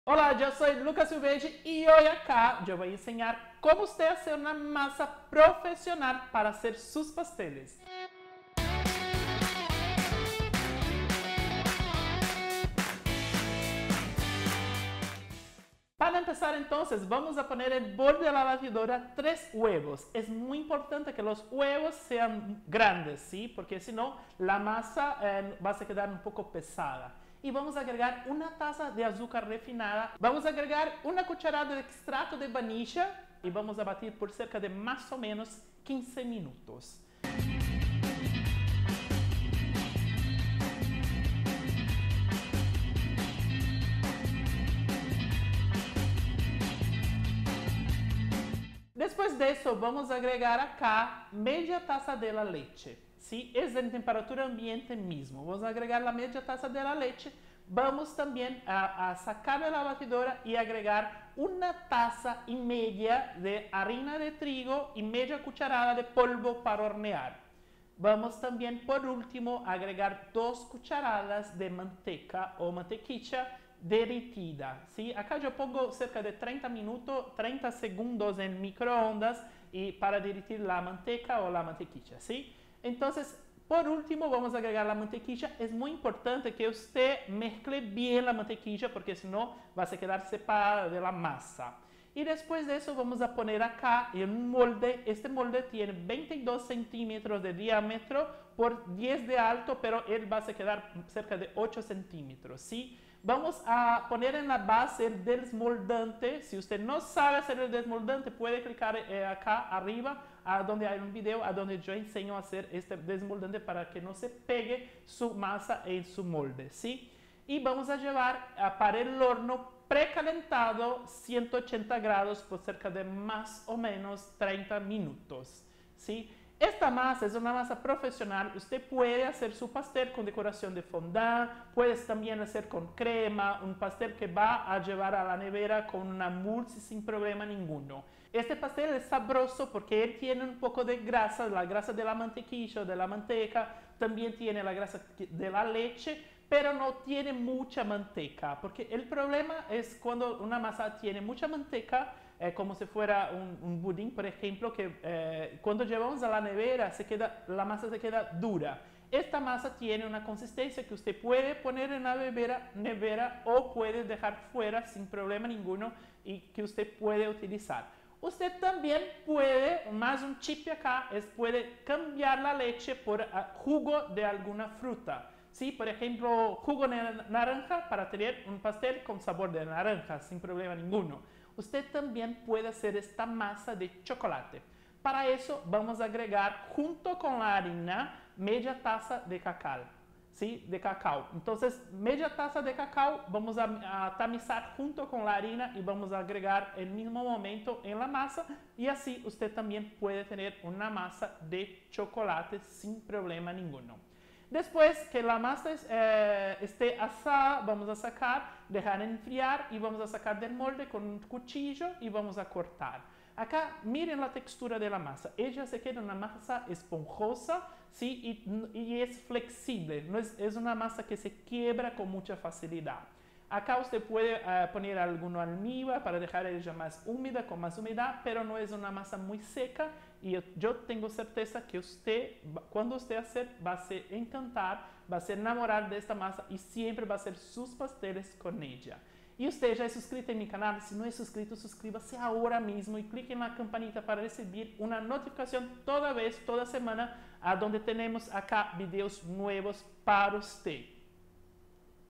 Hola, yo soy Lucas Silvege y hoy acá yo voy a enseñar cómo usted hacer una masa profesional para hacer sus pasteles. Para empezar entonces vamos a poner en el borde de la batidora 3 huevos. Es muy importante que los huevos sean grandes, ¿sí? Porque si no la masa va a quedar un poco pesada. Y vamos a agregar una taza de azúcar refinada. Vamos a agregar una cucharada de extracto de vainilla y vamos a batir por cerca de más o menos 15 minutos. Después de eso vamos a agregar acá media taza de la leche. ¿Sí? Es en temperatura ambiente mismo. Vamos a agregar la media taza de la leche. Vamos también a sacar de la batidora y agregar una taza y media de harina de trigo y media cucharada de polvo para hornear. Vamos también por último a agregar 2 cucharadas de manteca o mantequilla derretida, ¿sí? Acá yo pongo cerca de 30 minutos, 30 segundos en microondas y para derretir la manteca o la mantequilla, ¿sí? Entonces, por último, vamos a agregar la mantequilla. Es muy importante que usted mezcle bien la mantequilla porque si no va a quedar separada de la masa. Y después de eso vamos a poner acá en un molde. Este molde tiene 22 centímetros de diámetro por 10 de alto, pero él va a quedar cerca de 8 centímetros, ¿sí? Vamos a poner en la base el desmoldante. Si usted no sabe hacer el desmoldante, puede clicar acá arriba, donde hay un video, a donde yo enseño a hacer este desmoldante para que no se pegue su masa en su molde, ¿sí? Y vamos a llevar para el horno precalentado 180 grados por cerca de más o menos 30 minutos, ¿sí? Esta masa es una masa profesional. Usted puede hacer su pastel con decoración de fondant, puedes también hacer con crema, un pastel que va a llevar a la nevera con una mousse sin problema ninguno. Este pastel es sabroso porque él tiene un poco de grasa, la grasa de la mantequilla, de la manteca, también tiene la grasa de la leche, pero no tiene mucha manteca, porque el problema es cuando una masa tiene mucha manteca, como si fuera un budín, por ejemplo, que cuando llevamos a la nevera la masa se queda dura. Esta masa tiene una consistencia que usted puede poner en la nevera o puede dejar fuera sin problema ninguno y que usted puede utilizar. Usted también puede, más un chip acá, puede cambiar la leche por jugo de alguna fruta. ¿Sí? Por ejemplo, jugo de naranja para tener un pastel con sabor de naranja sin problema ninguno. Usted también puede hacer esta masa de chocolate. Para eso vamos a agregar junto con la harina media taza de cacao, ¿sí? De cacao. Entonces, media taza de cacao vamos a tamizar junto con la harina y vamos a agregar el mismo momento en la masa y así usted también puede tener una masa de chocolate sin problema ninguno. Después que la masa esté asada, vamos a sacar, dejar enfriar y vamos a sacar del molde con un cuchillo y vamos a cortar. Acá miren la textura de la masa. Ella se queda una masa esponjosa, ¿sí? y es flexible. No es una masa que se quiebra con mucha facilidad. Acá usted puede poner algún almíbar para dejar ella más húmeda, con más humedad, pero no es una masa muy seca y yo tengo certeza que usted, cuando usted hacer, va a se encantar, va a se enamorar de esta masa y siempre va a hacer sus pasteles con ella. Y usted ya es suscrito en mi canal, si no es suscrito, suscríbase ahora mismo y clique en la campanita para recibir una notificación toda semana, a donde tenemos acá videos nuevos para usted.